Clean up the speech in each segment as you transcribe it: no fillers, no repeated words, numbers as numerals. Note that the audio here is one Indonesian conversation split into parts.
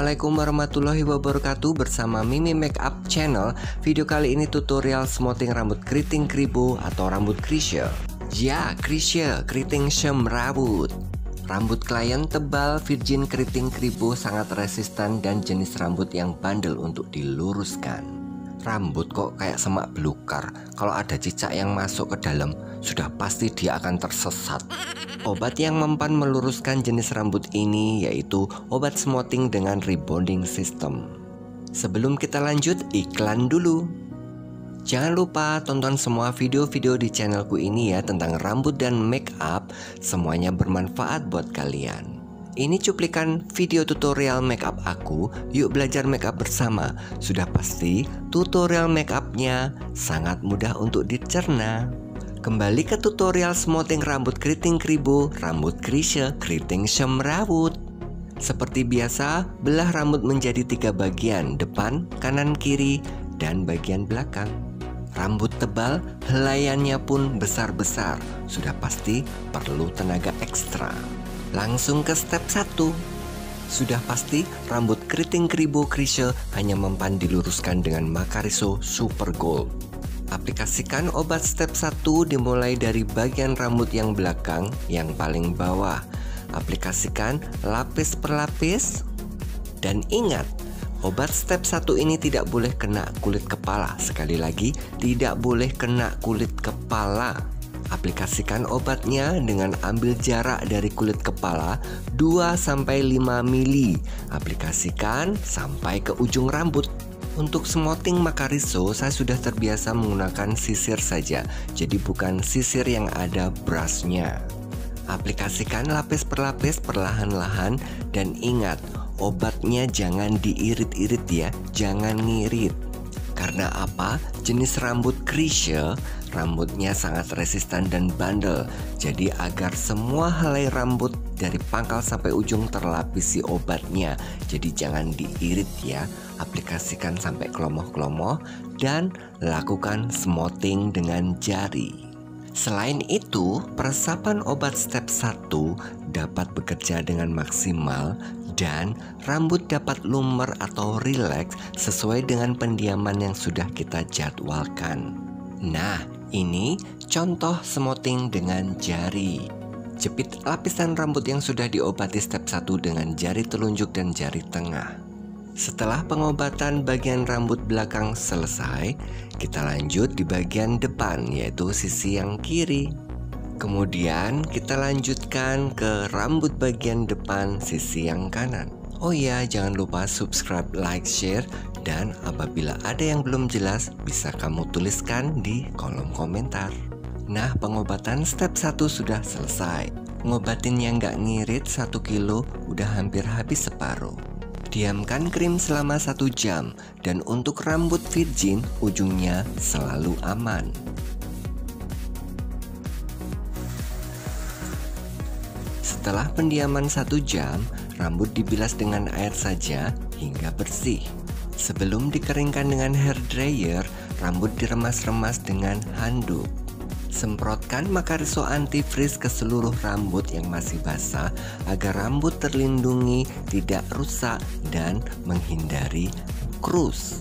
Assalamualaikum warahmatullahi wabarakatuh. Bersama Mimi Makeup Channel. Video kali ini tutorial smoothing rambut keriting kribo atau rambut Krisya. Ya, Krisya, keriting semrawut. Rambut klien tebal, virgin, keriting kribo sangat resistan dan jenis rambut yang bandel untuk diluruskan. Rambut kok kayak semak belukar. Kalau ada cicak yang masuk ke dalam, sudah pasti dia akan tersesat. Obat yang mempan meluruskan jenis rambut ini yaitu obat smoothing dengan rebonding system. Sebelum kita lanjut, iklan dulu. Jangan lupa tonton semua video-video di channelku ini ya tentang rambut dan make up. Semuanya bermanfaat buat kalian. Ini cuplikan video tutorial make up aku. Yuk belajar make up bersama. Sudah pasti tutorial make upnya sangat mudah untuk dicerna. Kembali ke tutorial smoothing rambut keriting kribo, rambut Krisya, keriting semrawut. Seperti biasa, belah rambut menjadi 3 bagian, depan, kanan, kiri, dan bagian belakang. Rambut tebal, helaiannya pun besar-besar, sudah pasti perlu tenaga ekstra. Langsung ke step 1. Sudah pasti rambut keriting kribo Krisya hanya mempan diluruskan dengan Makariso Super Gold. Aplikasikan obat step 1 dimulai dari bagian rambut yang belakang yang paling bawah. Aplikasikan lapis per lapis. Dan ingat, obat step 1 ini tidak boleh kena kulit kepala. Sekali lagi, tidak boleh kena kulit kepala. Aplikasikan obatnya dengan ambil jarak dari kulit kepala 2-5 mili. Aplikasikan sampai ke ujung rambut. Untuk smoothing Makariso, saya sudah terbiasa menggunakan sisir saja, jadi bukan sisir yang ada brushnya. Aplikasikan lapis per lapis perlahan-lahan dan ingat, obatnya jangan diirit-irit ya, jangan ngirit. Karena apa? Jenis rambut Krisya, rambutnya sangat resistan dan bandel. Jadi agar semua helai rambut dari pangkal sampai ujung terlapisi obatnya. Jadi jangan diirit ya. Aplikasikan sampai kelomoh-kelomoh dan lakukan smoothing dengan jari. Selain itu, peresapan obat step 1 dapat bekerja dengan maksimal dan rambut dapat lumer atau rileks sesuai dengan pendiaman yang sudah kita jadwalkan. Nah, ini contoh smoothing dengan jari. Jepit lapisan rambut yang sudah diobati step 1 dengan jari telunjuk dan jari tengah. Setelah pengobatan bagian rambut belakang selesai, kita lanjut di bagian depan, yaitu sisi yang kiri. Kemudian kita lanjutkan ke rambut bagian depan sisi yang kanan. Oh ya, jangan lupa subscribe, like, share, dan apabila ada yang belum jelas bisa kamu tuliskan di kolom komentar. Nah, pengobatan step 1 sudah selesai. Ngobatin yang nggak ngirit 1 kilo udah hampir habis separuh. Diamkan krim selama 1 jam dan untuk rambut virgin ujungnya selalu aman. Setelah pendiaman 1 jam, rambut dibilas dengan air saja hingga bersih. Sebelum dikeringkan dengan hair dryer, rambut diremas-remas dengan handuk. Semprotkan Makariso anti-frizz ke seluruh rambut yang masih basah agar rambut terlindungi, tidak rusak, dan menghindari krus.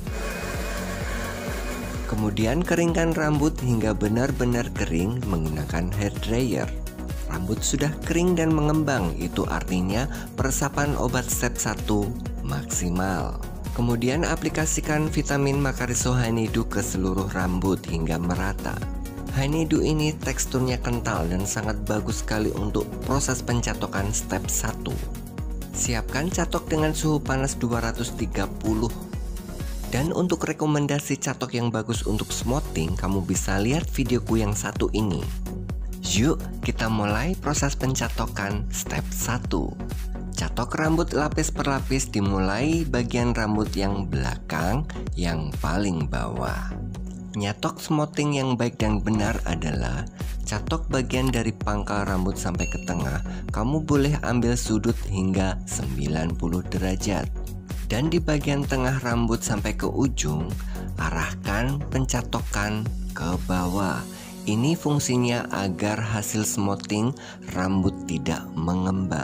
Kemudian keringkan rambut hingga benar-benar kering menggunakan hair dryer. Rambut sudah kering dan mengembang, itu artinya peresapan obat step 1 maksimal. Kemudian aplikasikan vitamin Makariso Honeydew ke seluruh rambut hingga merata. Honeydew ini teksturnya kental dan sangat bagus sekali untuk proses pencatokan step 1. Siapkan catok dengan suhu panas 230. Dan untuk rekomendasi catok yang bagus untuk smoothing, kamu bisa lihat videoku yang satu ini. Yuk, kita mulai proses pencatokan step 1. Catok rambut lapis per lapis dimulai bagian rambut yang belakang yang paling bawah. Nyatok smoothing yang baik dan benar adalah catok bagian dari pangkal rambut sampai ke tengah. Kamu boleh ambil sudut hingga 90 derajat. Dan di bagian tengah rambut sampai ke ujung, arahkan pencatokan ke bawah. Ini fungsinya agar hasil smoothing rambut tidak mengembang.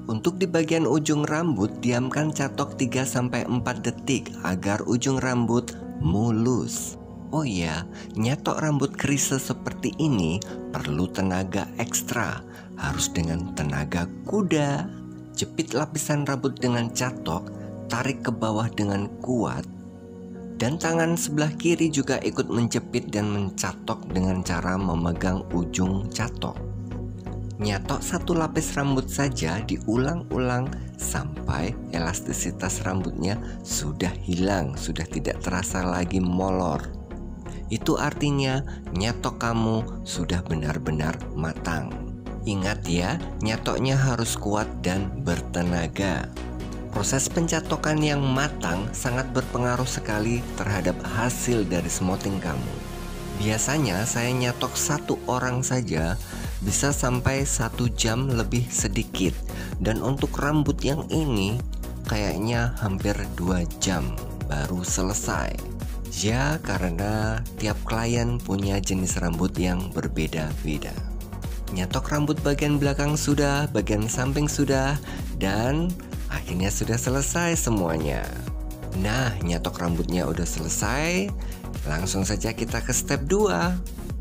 Untuk di bagian ujung rambut, diamkan catok 3-4 detik agar ujung rambut mulus. Oh iya, nyatok rambut krise seperti ini perlu tenaga ekstra, harus dengan tenaga kuda. Jepit lapisan rambut dengan catok, tarik ke bawah dengan kuat, dan tangan sebelah kiri juga ikut menjepit dan mencatok dengan cara memegang ujung catok. Nyatok satu lapis rambut saja diulang-ulang sampai elastisitas rambutnya sudah hilang, sudah tidak terasa lagi molor. Itu artinya nyatok kamu sudah benar-benar matang. Ingat ya, nyatoknya harus kuat dan bertenaga. Proses pencatokan yang matang sangat berpengaruh sekali terhadap hasil dari smoothing kamu. Biasanya saya nyatok satu orang saja bisa sampai 1 jam lebih sedikit. Dan untuk rambut yang ini kayaknya hampir 2 jam baru selesai. Ya, karena tiap klien punya jenis rambut yang berbeda-beda. Nyatok rambut bagian belakang sudah, bagian samping sudah, dan akhirnya sudah selesai semuanya. Nah, nyatok rambutnya udah selesai. Langsung saja kita ke step 2.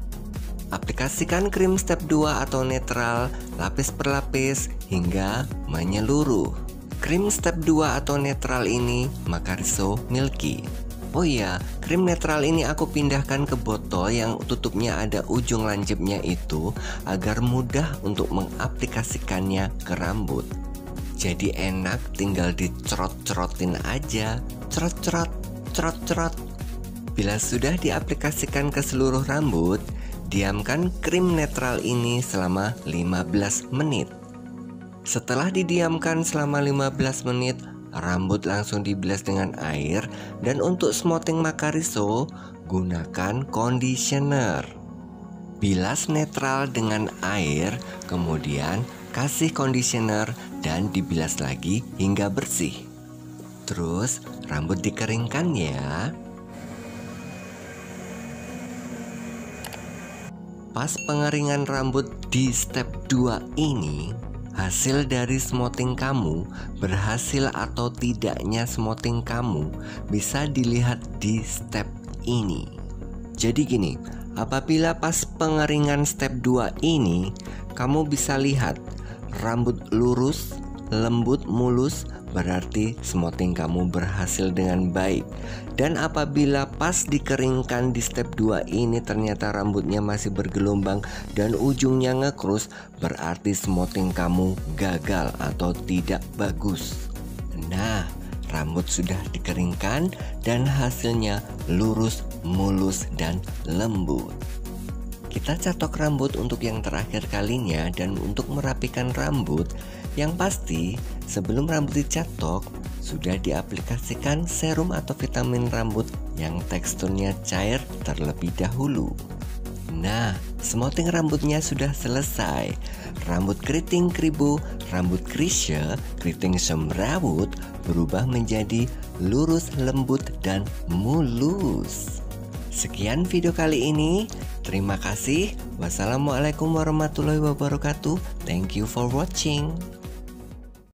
Aplikasikan krim step 2 atau netral lapis per lapis hingga menyeluruh. Krim step 2 atau netral ini Macariso Milky. Oh iya, krim netral ini aku pindahkan ke botol yang tutupnya ada ujung lancipnya itu agar mudah untuk mengaplikasikannya ke rambut. Jadi enak, tinggal dicerot-cerotin aja. Cerot-cerot, cerot-cerot. Bila sudah diaplikasikan ke seluruh rambut, diamkan krim netral ini selama 15 menit. Setelah didiamkan selama 15 menit, rambut langsung dibilas dengan air. Dan untuk smoothing Macariso, gunakan conditioner. Bilas netral dengan air, kemudian kasih conditioner dan dibilas lagi hingga bersih. Terus rambut dikeringkan ya. Pas pengeringan rambut di step 2 ini, hasil dari smoothing kamu, berhasil atau tidaknya smoothing kamu bisa dilihat di step ini. Jadi gini, apabila pas pengeringan step 2 ini, kamu bisa lihat rambut lurus, lembut, mulus, berarti smoothing kamu berhasil dengan baik. Dan apabila pas dikeringkan di step 2 ini ternyata rambutnya masih bergelombang dan ujungnya ngekrus, berarti smoothing kamu gagal atau tidak bagus. Nah, rambut sudah dikeringkan dan hasilnya lurus, mulus, dan lembut. Kita catok rambut untuk yang terakhir kalinya. Dan untuk merapikan rambut, yang pasti sebelum rambut dicatok sudah diaplikasikan serum atau vitamin rambut yang teksturnya cair terlebih dahulu. Nah, smoothing rambutnya sudah selesai. Rambut keriting kribo, rambut krisya, keriting semrawut berubah menjadi lurus, lembut, dan mulus. Sekian video kali ini. Terima kasih. Wassalamualaikum warahmatullahi wabarakatuh. Thank you for watching.